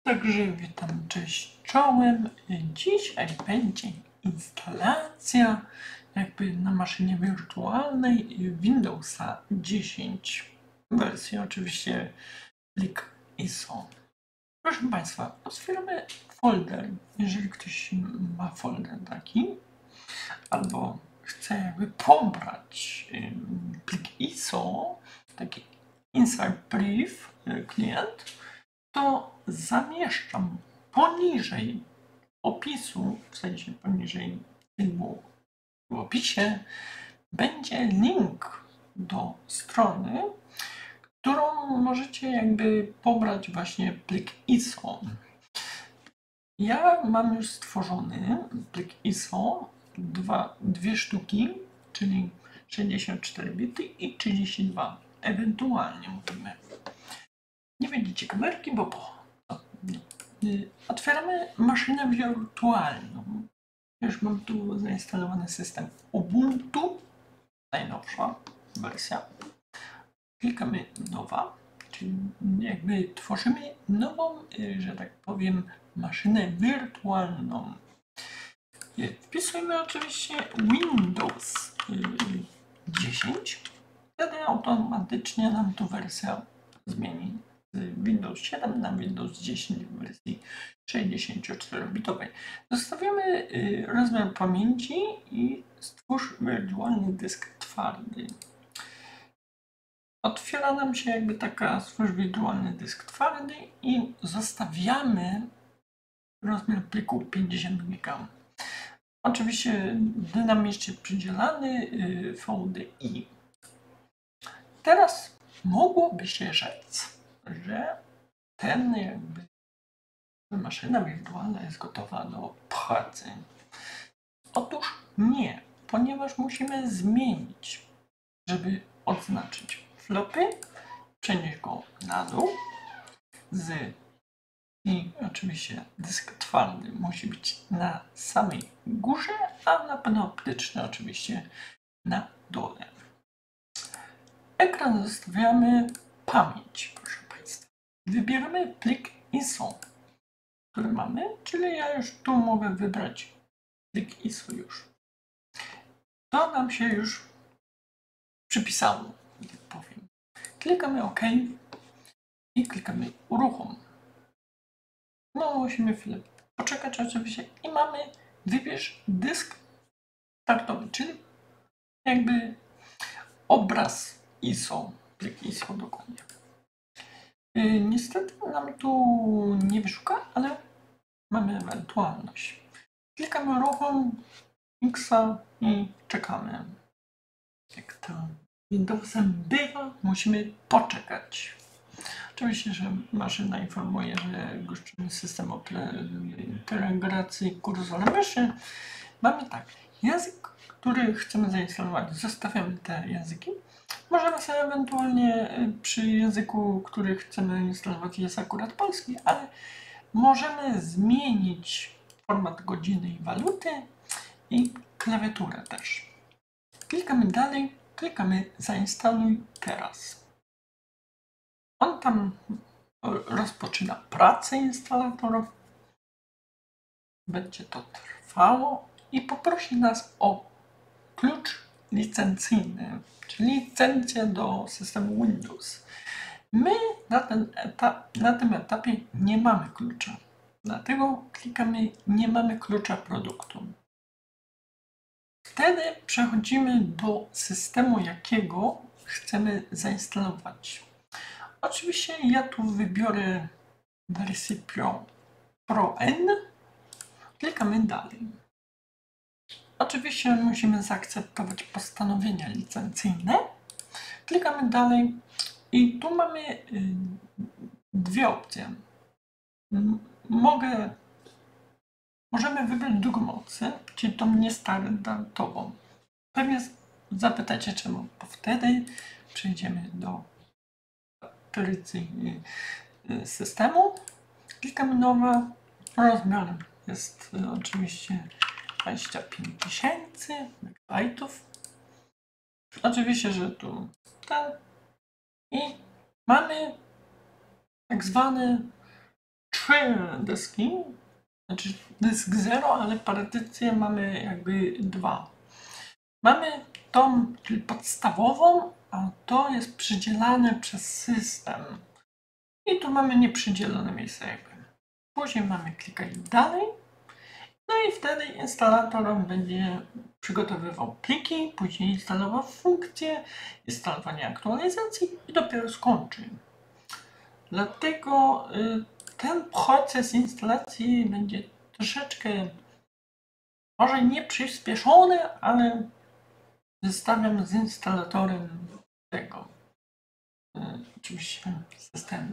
Także witam, cześć czołem. Dzisiaj będzie instalacja jakby na maszynie wirtualnej Windowsa 10 wersji oczywiście plik ISO. Proszę Państwa, otwieramy folder, jeżeli ktoś ma folder taki, albo chce jakby pobrać plik ISO, taki insert brief klient, to zamieszczam poniżej opisu, w sensie poniżej filmu w opisie, będzie link do strony, którą możecie jakby pobrać właśnie plik ISO. Ja mam już stworzony plik ISO, dwie sztuki, czyli 64 bity i 32. Ewentualnie mówimy. Nie widzicie kamerki, bo otwieramy maszynę wirtualną. Już mam tu zainstalowany system Ubuntu, najnowsza wersja. Klikamy nowa, czyli jakby tworzymy nową, że tak powiem, maszynę wirtualną. Wpisujemy oczywiście Windows 10. Wtedy automatycznie nam tu wersja zmieni z Windows 7 na Windows 10 w wersji 64-bitowej. Zostawiamy rozmiar pamięci i stwórz wirtualny dysk twardy. Otwiera nam się jakby taka stwórz wirtualny dysk twardy i zostawiamy rozmiar pliku 50 GB. Oczywiście dynamicznie przydzielany VDI. Teraz mogłoby się rzec, że maszyna wirtualna jest gotowa do pracy. Otóż nie, ponieważ musimy zmienić, żeby odznaczyć flopy, przenieść go na dół i oczywiście dysk twardy musi być na samej górze, a napęd optyczny oczywiście na dole. Ekran zostawiamy pamięć, proszę Państwa. Wybieramy plik ISO, który mamy, czyli ja już tu mogę wybrać plik ISO już. To nam się już przypisało, jak powiem. Klikamy OK i klikamy uruchom. No, musimy chwilę poczekać oczywiście i mamy wybierz dysk startowy, czyli jakby obraz ISO, plik ISO dokładnie. Niestety nam tu nie wyszuka, ale mamy ewentualność. Klikamy uruchom Xa i czekamy. Jak to Windowsem bywa, musimy poczekać. Oczywiście, że maszyna informuje, że gościmy system integracji kursora myszy. Mamy tak, język, który chcemy zainstalować, zostawiamy te języki. Możemy sobie ewentualnie przy języku, który chcemy instalować, jest akurat polski, ale możemy zmienić format godziny i waluty i klawiaturę też. Klikamy dalej, klikamy zainstaluj teraz. On tam rozpoczyna pracę instalatora. Będzie to trwało i poprosi nas o klucz licencyjny, czyli licencję do systemu Windows. My na tym etapie nie mamy klucza, dlatego klikamy nie mamy klucza produktu. Wtedy przechodzimy do systemu, jakiego chcemy zainstalować. Oczywiście ja tu wybiorę wersję Pro N. Klikamy dalej. Oczywiście musimy zaakceptować postanowienia licencyjne. Klikamy dalej i tu mamy dwie opcje. Możemy wybrać drugą opcję, czyli tą niestandardową. Pewnie zapytacie czemu, bo wtedy przejdziemy do matrycy systemu. Klikamy nowa. Rozmiar jest oczywiście 25 000 megabajtów. Oczywiście, że tu ten. I mamy tak zwany 3 dyski, znaczy dysk 0, ale partycję mamy jakby 2. Mamy tą podstawową, a to jest przydzielane przez system. I tu mamy nieprzydzielone miejsce jakby. Później mamy klikać dalej. No i wtedy instalator będzie przygotowywał pliki, później instalował funkcje, instalowanie aktualizacji i dopiero skończy. Dlatego ten proces instalacji będzie troszeczkę może nie przyspieszony, ale zestawiam z instalatorem tego oczywiście systemu.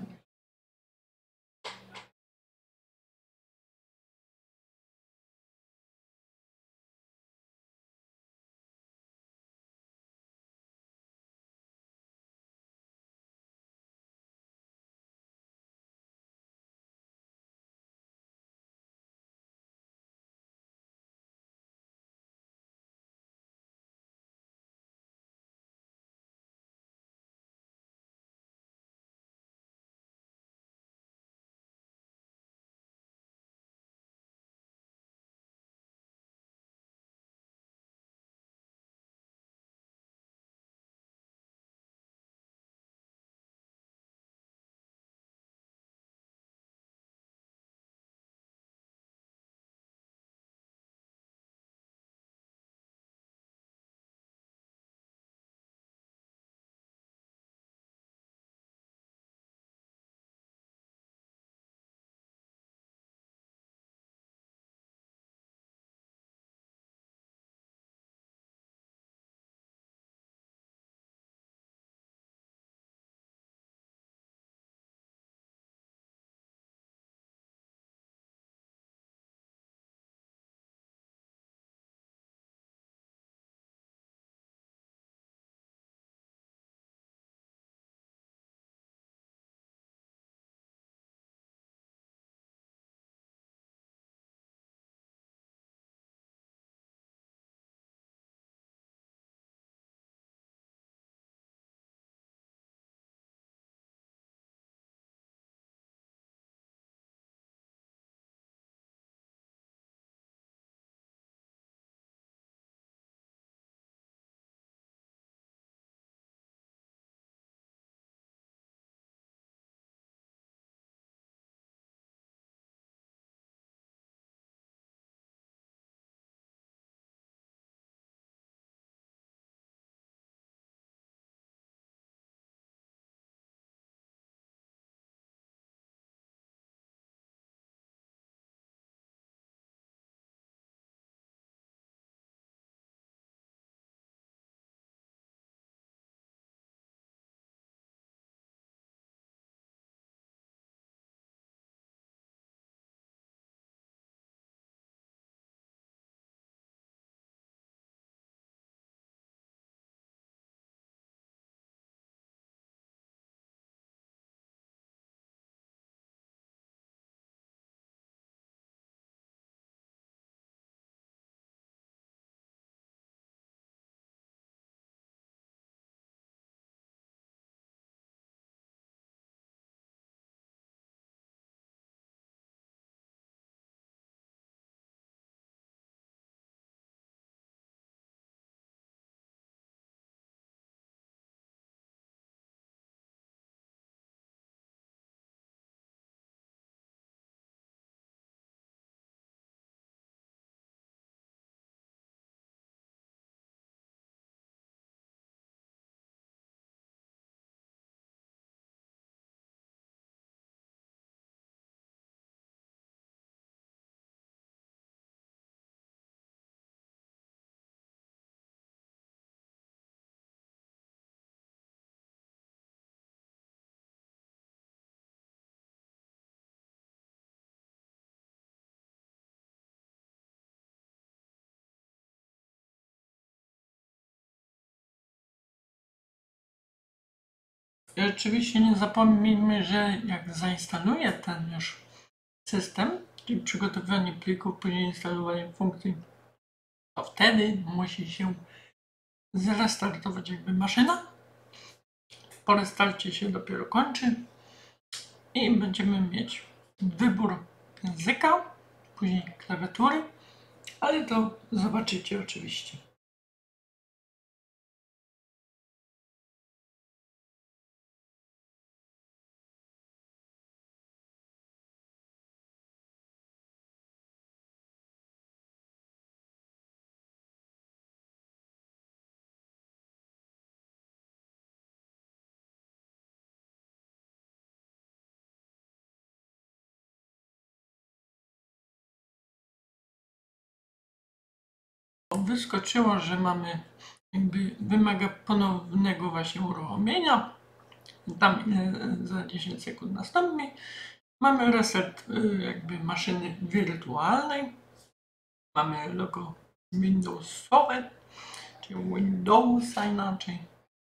I oczywiście nie zapomnijmy, że jak zainstaluję ten już system, czyli przygotowanie plików, później instalowanie funkcji, to wtedy musi się zrestartować jakby maszyna. Po restarcie się dopiero kończy i będziemy mieć wybór języka, później klawiatury, ale to zobaczycie oczywiście. Wyskoczyło, że mamy wymaga ponownego właśnie uruchomienia. Tam za 10 sekund nastąpi. Mamy reset maszyny wirtualnej. Mamy logo Windowsowe, czyli Windowsa inaczej.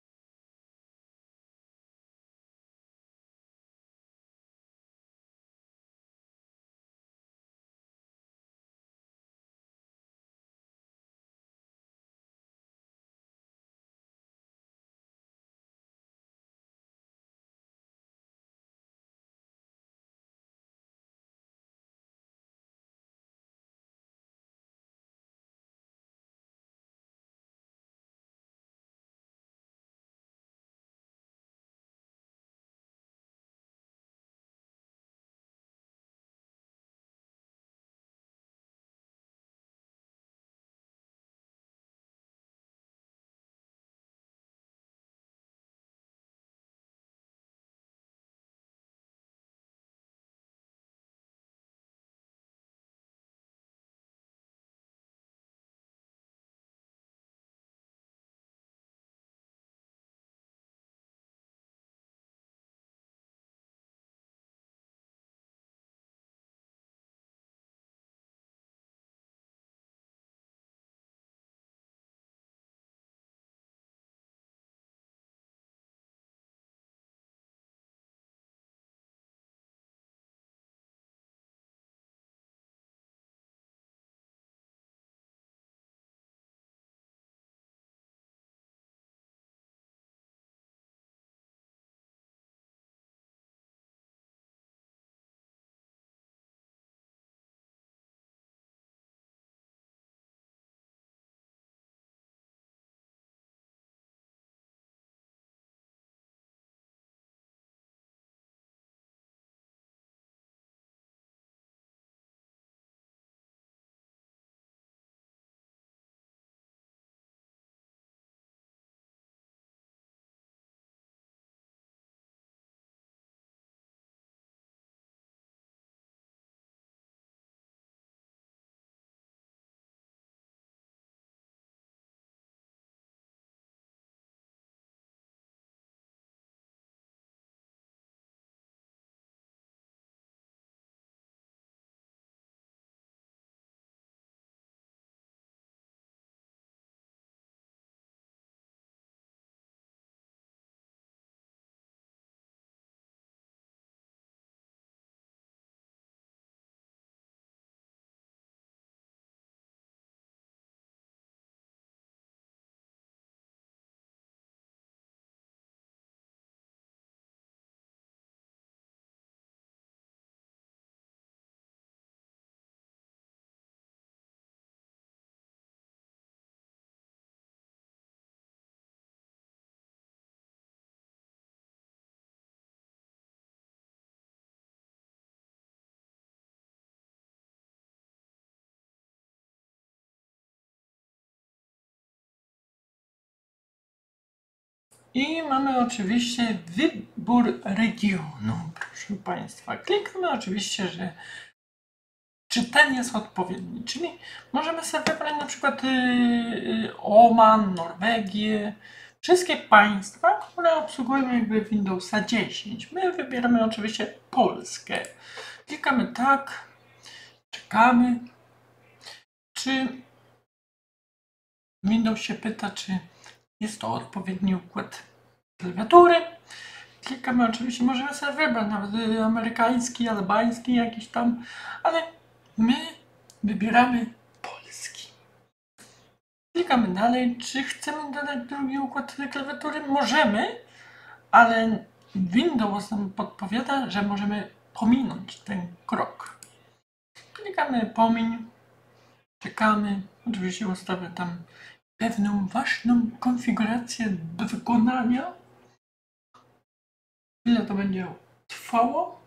I mamy oczywiście wybór regionu, proszę Państwa. Klikamy oczywiście, że czy ten jest odpowiedni, czyli możemy sobie wybrać na przykład Oman, Norwegię, wszystkie państwa, które obsługują Windowsa 10. My wybieramy oczywiście Polskę. Klikamy tak, czekamy, czy Windows się pyta, czy jest to odpowiedni układ klawiatury. Klikamy oczywiście, możemy sobie wybrać nawet amerykański, albański jakiś tam, ale my wybieramy polski. Klikamy dalej, czy chcemy dodać drugi układ klawiatury? Możemy, ale Windows nam podpowiada, że możemy pominąć ten krok. Klikamy pomiń, czekamy. Oczywiście ustawię tam pewną ważną konfigurację do wykonania. Ile to będzie trwało?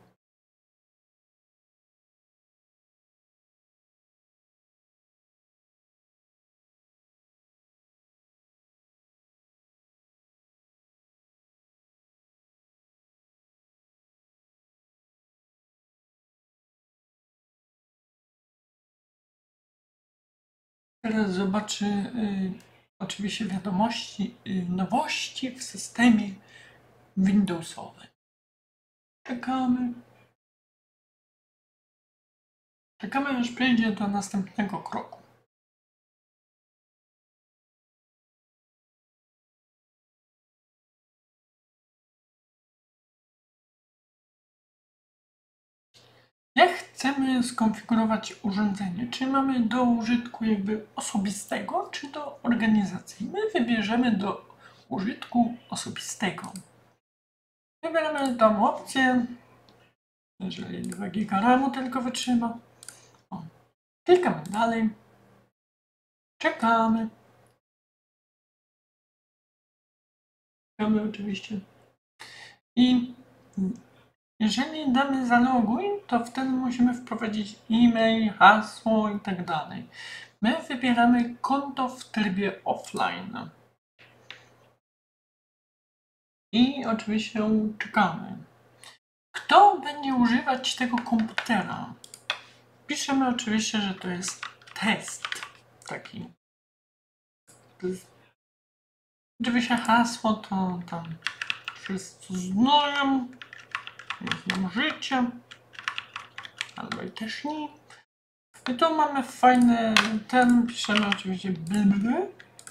Teraz zobaczy oczywiście wiadomości, nowości w systemie Windowsowym. Czekamy. Czekamy, aż przejdzie do następnego kroku. Jak chcemy skonfigurować urządzenie? Czy mamy do użytku jakby osobistego, czy do organizacji? My wybierzemy do użytku osobistego. Wybieramy tą opcję, jeżeli 2 GB RAM tylko wytrzyma. Klikamy dalej. Czekamy. Czekamy oczywiście. I jeżeli damy zaloguj, to wtedy musimy wprowadzić e-mail, hasło i tak dalej. My wybieramy konto w trybie offline. I oczywiście czekamy. Kto będzie używać tego komputera? Piszemy oczywiście, że to jest test taki. Oczywiście hasło to tam wszyscy znają. Znam życie. Albo i też nie. I tu mamy fajny ten, piszemy oczywiście bl.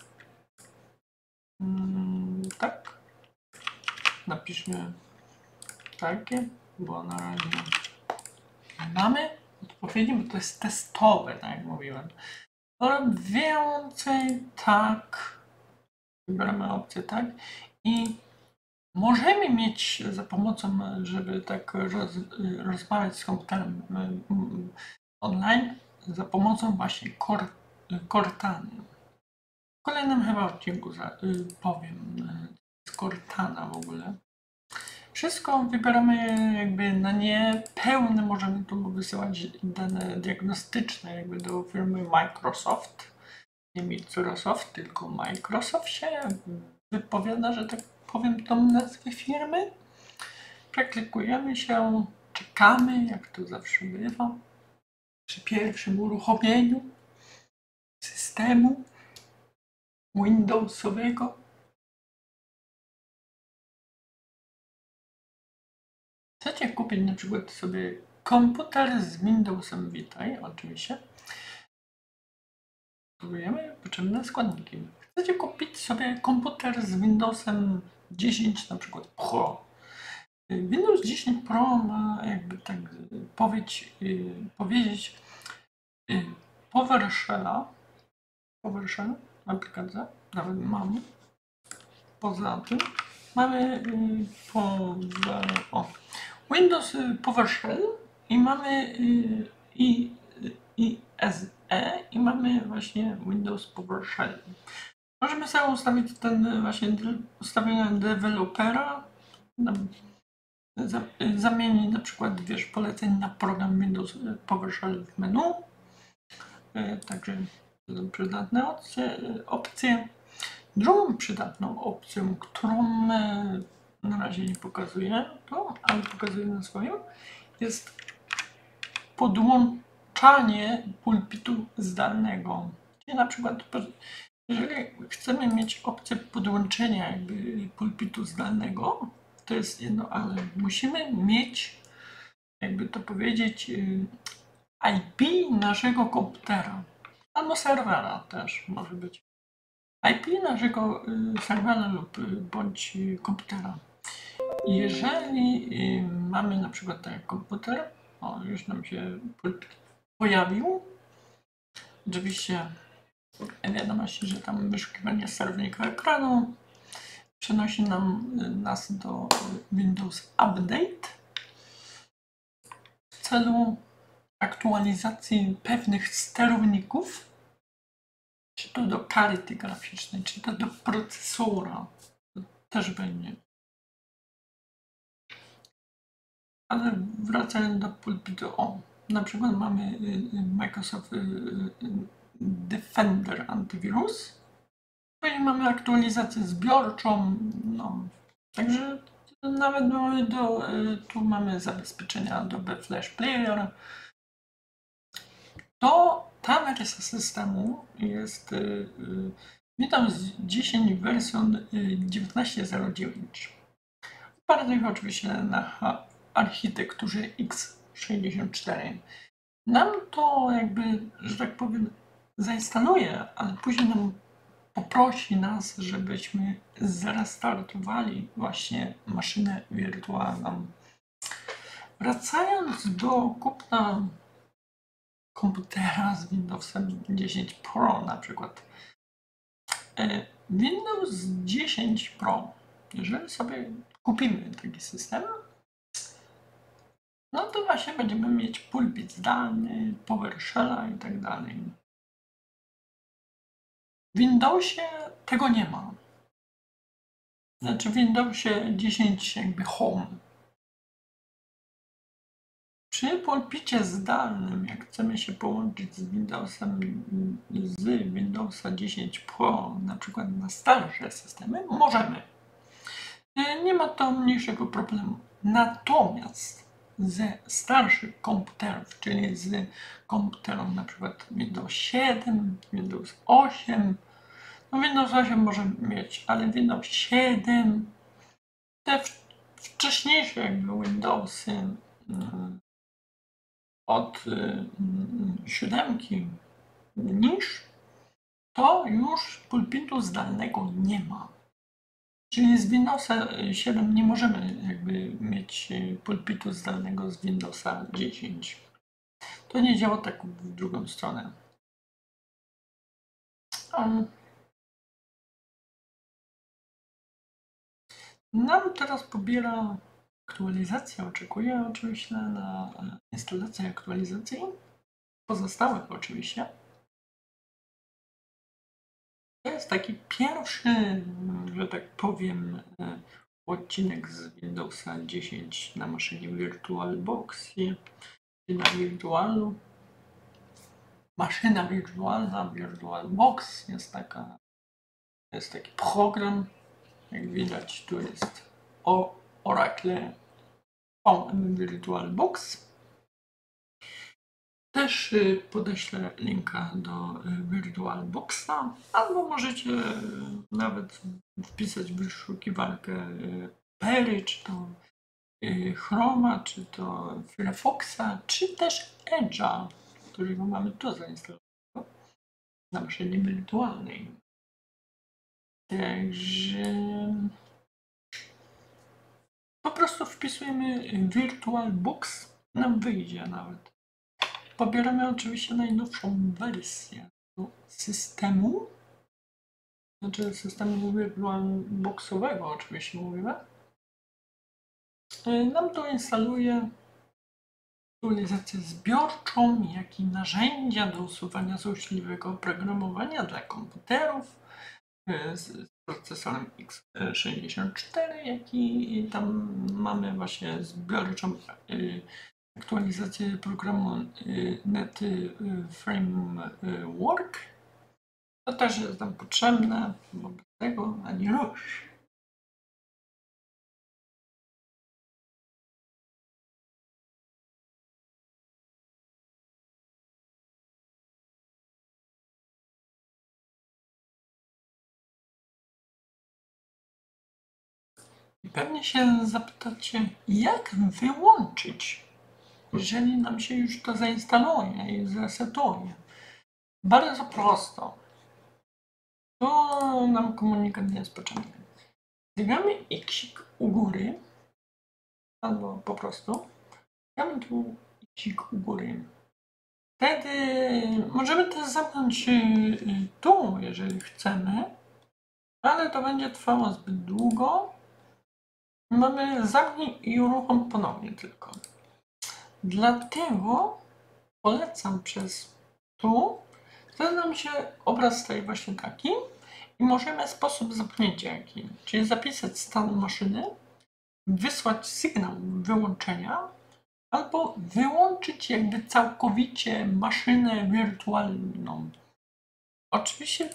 Tak. Napiszmy takie, bo na razie mamy odpowiedzi, bo to jest testowe, tak jak mówiłem. Ale więcej tak. Wybieramy opcję tak i możemy mieć za pomocą, żeby tak rozmawiać z komputerem online, za pomocą właśnie Cortany. W kolejnym chyba odcinku powiem z Cortana w ogóle. Wszystko wybieramy jakby na nie pełne, możemy tu wysyłać dane diagnostyczne jakby do firmy Microsoft. Nie Microsoft, tylko Microsoft się wypowiada, że tak powiem, tą nazwę firmy. Przeklikujemy się, czekamy, jak to zawsze bywa, przy pierwszym uruchomieniu systemu Windowsowego. Chcecie kupić na przykład sobie komputer z Windowsem Vita, oczywiście. Próbujemy potrzebne składniki. Chcecie kupić sobie komputer z Windowsem 10 na przykład Pro. Windows 10 Pro ma jakby tak powiedzieć PowerShell, aplikacja, nawet mamy. Poza tym mamy Windows PowerShell i mamy ISE i mamy właśnie Windows PowerShell. Możemy sobie ustawić ten właśnie ustawienia dewelopera, zamienić na przykład poleceń na program Windows PowerShell w menu. Także to są przydatne opcje. Drugą przydatną opcją, którą na razie nie pokazuję, ale pokazuję na swoim, jest podłączanie pulpitu zdalnego. Czyli na przykład, jeżeli chcemy mieć opcję podłączenia jakby pulpitu zdalnego, to jest jedno, ale musimy mieć, jakby to powiedzieć, IP naszego komputera, albo serwera też może być. IP naszego serwera lub bądź komputera. Jeżeli mamy na przykład ten komputer, już nam się pojawił, oczywiście wiadomości, że tam wyszukiwanie sterownika ekranu przenosi nas do Windows Update. celu aktualizacji pewnych sterowników, czy to do karty graficznej, czy to do procesora, to też będzie. Ale wracając do pulpitu, na przykład mamy Microsoft Defender Antivirus, później mamy aktualizację zbiorczą, no, także nawet mamy tu mamy zabezpieczenia do Flash Player. To ta wersja systemu jest Windows 10 wersjon 19.09. Opartych oczywiście na architekturze x64. Nam to jakby, że tak powiem, zainstaluje, ale później nam poprosi nas, żebyśmy zrestartowali właśnie maszynę wirtualną. Wracając do kupna komputera z Windowsem 10 Pro na przykład. Windows 10 Pro, jeżeli sobie kupimy taki system, no to właśnie będziemy mieć pulpit zdalny, PowerShella i tak dalej. W Windowsie tego nie ma. Znaczy w Windowsie 10 jakby Home. Przy pulpicie zdalnym, jak chcemy się połączyć z Windowsa 10 Pro, na przykład na starsze systemy, możemy. Nie ma to mniejszego problemu. Natomiast ze starszych komputerów, czyli z komputerów na przykład Windows 7, Windows 8, no Windows 8 możemy mieć, ale Windows 7, te wcześniejsze jakby Windowsy od 7 niż, to już pulpitu zdalnego nie ma. Czyli z Windowsa 7 nie możemy jakby mieć pulpitu zdalnego z Windowsa 10. To nie działa tak w drugą stronę. Nam teraz pobiera aktualizację, oczekuje oczywiście na instalację aktualizacji, pozostałych oczywiście. To jest taki pierwszy, że tak powiem, odcinek z Windowsa 10 na maszynie VirtualBox i na wirtualu. Maszyna wirtualna, VirtualBox jest taki program. Jak widać, tu jest Oracle VM VirtualBox. Też podeślę linka do VirtualBoxa, albo możecie nawet wpisać w wyszukiwarkę Pery, czy to Chroma, czy to Firefoxa, czy też Edge'a, którego mamy tu zainstalowanego na maszynie wirtualnej. Także po prostu wpisujemy VirtualBox, nam wyjdzie nawet. Pobieramy oczywiście najnowszą wersję systemu, znaczy systemu VirtualBoxowego oczywiście mówimy. Nam to instaluje aktualizację zbiorczą, jak i narzędzia do usuwania złośliwego oprogramowania dla komputerów z procesorem x64, jak i tam mamy właśnie zbiorczą aktualizację programu Net Framework. To też jest nam potrzebne, bo bez tego ani rusz. I pewnie się zapytacie, jak wyłączyć, jeżeli nam się już to zainstaluje i zresetuje. Bardzo prosto. To nam komunikat nie jest potrzebny. Klikamy X u góry, albo po prostu klikamy tu X u góry. Wtedy możemy też zamknąć tu, jeżeli chcemy, ale to będzie trwało zbyt długo. Mamy zamknij i uruchom ponownie tylko. Dlatego polecam przez tu, wtedy nam się obraz staje właśnie taki i możemy w sposób zapomnienia jaki, czyli zapisać stan maszyny, wysłać sygnał wyłączenia albo wyłączyć jakby całkowicie maszynę wirtualną. Oczywiście,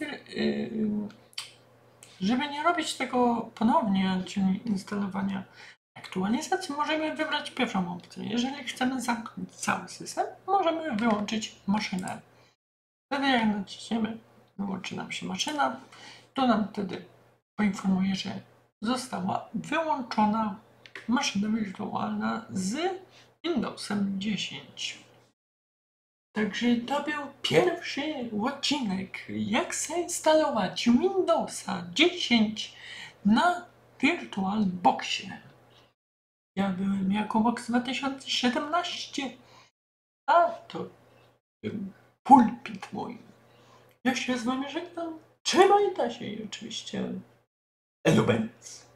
żeby nie robić tego ponownie, czyli instalowania aktualizacji, możemy wybrać pierwszą opcję. Jeżeli chcemy zamknąć cały system, możemy wyłączyć maszynę. Wtedy jak naciśniemy, wyłączy nam się maszyna, to nam wtedy poinformuje, że została wyłączona maszyna wirtualna z Windowsem 10. Także to był pierwszy odcinek, jak zainstalować Windowsa 10 na VirtualBoxie. Ja byłem Jakubox 2017, a to był pulpit mój. Ja się z wami żegnam. Trzymajcie się i oczywiście Elubens.